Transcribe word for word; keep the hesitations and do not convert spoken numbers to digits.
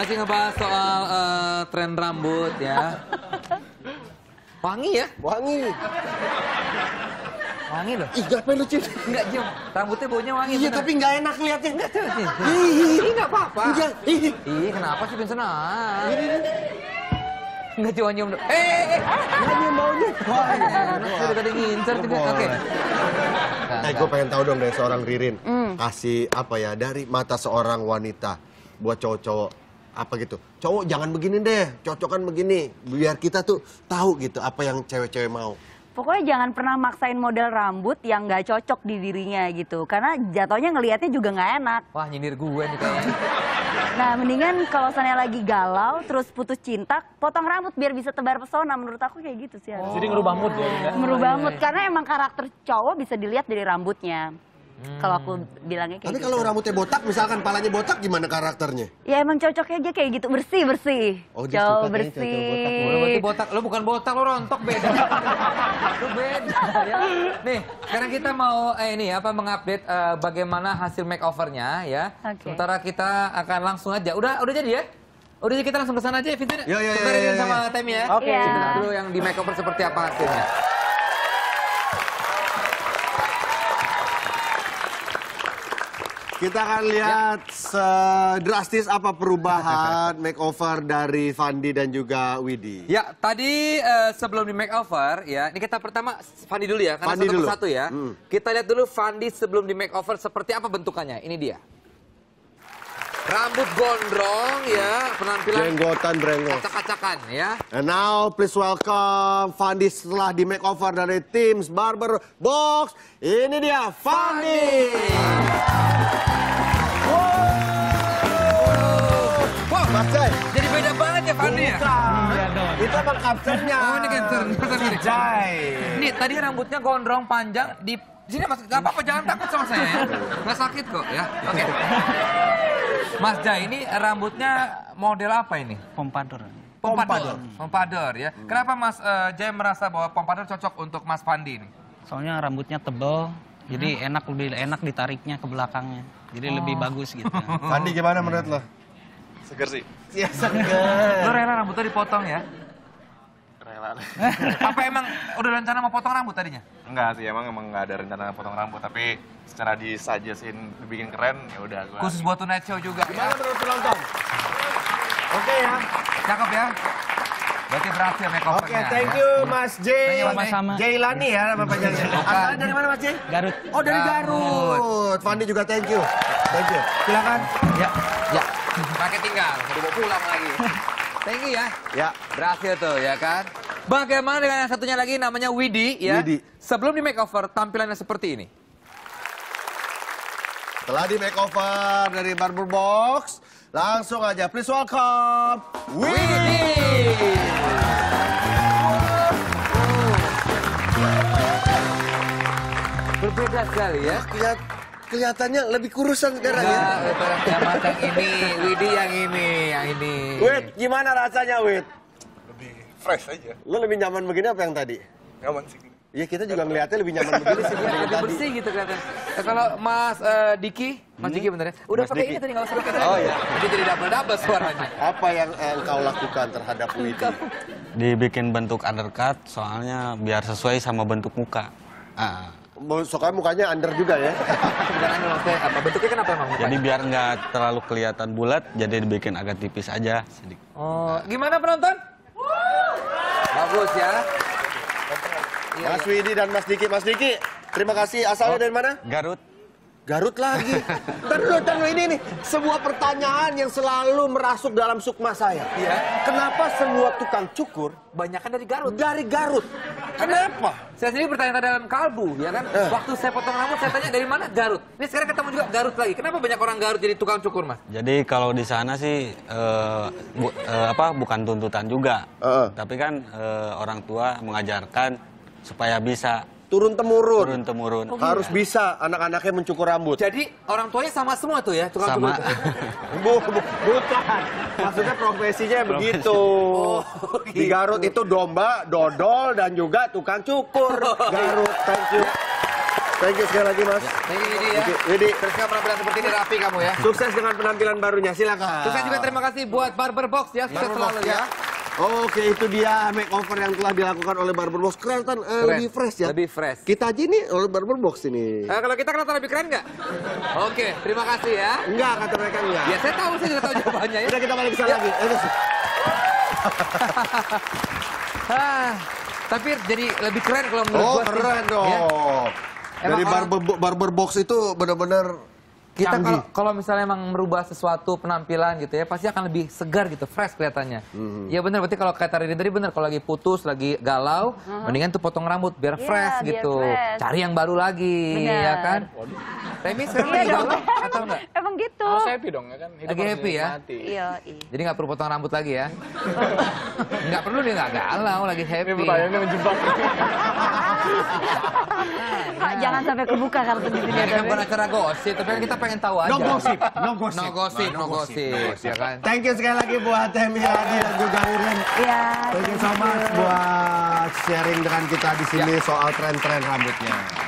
masih ngebahas soal uh, tren rambut ya. Wangi ya? Wangi. Wangi loh. Ih, ngapain lu, Cin? Enggak, Jom. Rambutnya baunya wangi. Iya, bener. tapi nggak enak ngeliatnya. Enggak, tuh. Ih, Ih, nggak apa-apa. Udah, ih. Ih, kenapa sih Vincent? Ah. Enggak cuma nyium. Eh, eh, eh. Nggak nyium baunya. Wah, enak. Saya udah tadi ngincer. Oke. Okay. Eh, gue pengen tahu dong dari seorang Ririn. Mm. Kasih apa ya, dari mata seorang wanita buat cowok-cowok. Apa gitu. Cowok jangan begini deh, cocokan begini. Biar kita tuh tahu gitu apa yang cewek-cewek mau. Pokoknya jangan pernah maksain model rambut yang nggak cocok di dirinya gitu. Karena jatuhnya ngelihatnya juga nggak enak. Wah, nyindir gue nih kayaknya. Nah, mendingan kalau misalnya lagi galau, terus putus cinta, potong rambut biar bisa tebar pesona. Menurut aku kayak gitu sih. Oh. Jadi ngerubah mood ya? Merubah mood, karena emang karakter cowok bisa dilihat dari rambutnya. Hmm. Kalau aku bilangnya kayak Tapi gitu. kalau rambutnya botak, misalkan palanya botak, gimana karakternya? Ya emang cocoknya aja kayak gitu, bersih-bersih. Oh, dia cowok suka kayaknya bersih. cowok botak. Oh, berarti botak, lo bukan botak, lo rontok beda. Lo beda ya. Nih, sekarang kita mau eh, ini apa mengupdate uh, bagaimana hasil makeovernya ya. Okay. Sementara kita akan langsung aja. Udah udah jadi ya? Udah jadi kita langsung ke sana aja ya, Vincent. Ya, ya, ya, Tukerin ya, ya, sama ya. Temi ya. Oke. Iya. Kita dulu yang di makeover seperti apa hasilnya. Kita akan lihat sedrastis apa perubahan makeover dari Fandi dan juga Widi. Ya, tadi uh, sebelum di makeover ya, ini kita pertama Fandi dulu ya, karena Fandi satu dulu. persatu ya. Hmm. Kita lihat dulu Fandi sebelum di makeover seperti apa bentukannya. Ini dia. Rambut gondrong ya, penampilan Jenggotan brengos. acak-acakan ya. And now please welcome Fandi setelah di makeover dari Teams Barber Box. Ini dia Fandi. Wow, Mas Jai. jadi beda banget ya Fandi ya. Iya dong. Itu emang captionnya. Oh, ini caption. Jai. Ini tadi rambutnya gondrong panjang di sini Mas, gak apa-apa jangan takut sama saya ya. Nggak sakit kok ya. Oke. Mas Jai, ini rambutnya model apa ini? Pompadour. Pompadour. Pompadour ya. Kenapa Mas uh, Jai merasa bahwa pompadour cocok untuk Mas Fandi ini? Soalnya rambutnya tebel, jadi enak lebih enak ditariknya ke belakangnya. Jadi lebih bagus gitu. Fandi gimana menurut lo? Seger sih. Ya seger. Lo rela rambutnya dipotong ya? Rela. Apa emang udah rencana mau potong rambut tadinya? Enggak sih, emang emang nggak ada rencana potong rambut, tapi secara disajesin dibikin keren, ya udah gua. Khusus buat Tonight Show juga Gimana ya? menurut penonton? Oke ya. Cakep ya? Berarti berhasil makeovernya. Oke, thank ya. you Mas J. Sama-sama. Jailani ya nama panjangnya. Asalnya dari mana Mas J? Garut. Oh dari Garut. Garut. Fandi juga thank you. Thank you. Silakan. Ya. Ya, pakai tinggal, mau dibawa pulang lagi. Thank you ya. Ya. Berhasil tuh ya kan. Bagaimana dengan yang satunya lagi namanya Widi ya. Widi. Sebelum di makeover tampilannya seperti ini. Setelah di makeover dari Barber Box, langsung aja please welcome Widi. Berbeda sekali ya. Kelihat, kelihatannya lebih kurusan sekarang ya. Enggak, lebaran kiamat yang ini, Widi yang ini, yang ini. Wid, gimana rasanya Wid? Lebih fresh aja. Lo lebih nyaman begini apa yang tadi? Nyaman sih. Iya kita juga ngeliatnya lebih nyaman begini sih Ya, dibanding lebih tadi. bersih gitu kelihatan. Eh, kalau Mas eh, Diki, Mas Diki bener ya? Udah Mas pakai Diki. ini tadi nggak usah pakai Oh, tadi. iya. Jadi jadi double-double suaranya. Apa yang eh, engkau lakukan terhadap Widi? Dibikin bentuk undercut soalnya biar sesuai sama bentuk muka. Ah, Soalnya mukanya under juga ya. Bukan anu maksudnya apa? Bentuknya kenapa emang? mukanya? jadi biar nggak terlalu kelihatan bulat, jadi dibikin agak tipis aja sedikit. Oh, gimana penonton? Bagus ya. Iya, Mas iya. Widi dan Mas Diki. Mas Diki, terima kasih. Asalnya dari mana? Garut. Garut lagi. Ntar dulu, ntar dulu. Ini nih, sebuah pertanyaan yang selalu merasuk dalam sukma saya. Iya. Kenapa semua tukang cukur Banyakan dari Garut. dari Garut? Kenapa? Saya sendiri bertanya dalam kalbu, ya kan? Eh. Waktu saya potong rambut, saya tanya dari mana Garut. Ini sekarang ketemu juga Garut lagi. Kenapa banyak orang Garut jadi tukang cukur, Mas? Jadi kalau di sana sih eh, bu- eh, apa bukan tuntutan juga, Heeh. tapi kan eh, orang tua mengajarkan supaya bisa Turun-temurun. turun temurun. Harus bisa anak-anaknya mencukur rambut. Jadi orang tuanya sama semua tuh ya, tukang Sama. cukur. Bu, bu, bukan. Maksudnya profesinya begitu. Di gitu. Garut itu domba, dodol, dan juga tukang cukur. Garut, thank you. Thank you sekali lagi, Mas. Thank you, Widi ya. Thank you, Widi. Terus kamu penampilan seperti ini rapi kamu ya. Sukses dengan penampilan barunya, silakan. Sukses juga terima kasih buat Barber Box ya. Sukses Barber selalu Box, ya. Oke, itu dia makeover yang telah dilakukan oleh Barber Box. Kelihatan eh, Keren. lebih fresh ya. Lebih fresh. Kita aja ini oleh Barber Box ini. Eh, kalau kita kelihatan lebih keren nggak? Oke, terima kasih ya. Enggak, kata mereka enggak. Ya saya tahu, saya juga tahu jawabannya ya. Udah kita balik ke sana Ya. lagi. Eh, terus. Ah, tapi jadi lebih keren kalau menurut Oh, gua sih. keren dong. Ya. Dari Emang barber, barber Box itu benar-benar Kita canggih. kalau kalau misalnya emang merubah sesuatu penampilan gitu ya, pasti akan lebih segar gitu, fresh kelihatannya. Mhm. Ya benar, berarti kalau kata Ririn tadi benar, kalau lagi putus, lagi galau, mendingan tuh potong rambut biar Iya, fresh biar gitu. fresh. Cari yang baru lagi, Benar. ya kan? Remi sekarang Iya lagi dong. galau atau enggak? Emang gitu. Harus happy dong ya kan. Hidup Lagi harus happy ya? dinikmati. Iya, iya. Jadi nggak perlu potong rambut lagi ya? Nggak perlu, dia nggak galau, lagi Ini happy. pertanyaannya menjebak. Pak, jangan sampai kebuka kartu di sini. Ya, ini kan tapi. bukan acara gosip, tapi kan kita pengen tahu aja. No gossip, no gossip. No gosip, no gosip, ya kan? Thank you sekali lagi buat Temi lagi dan juga Ririn. Iya. Thank you so much buat sharing dengan kita di sini soal tren-tren rambutnya.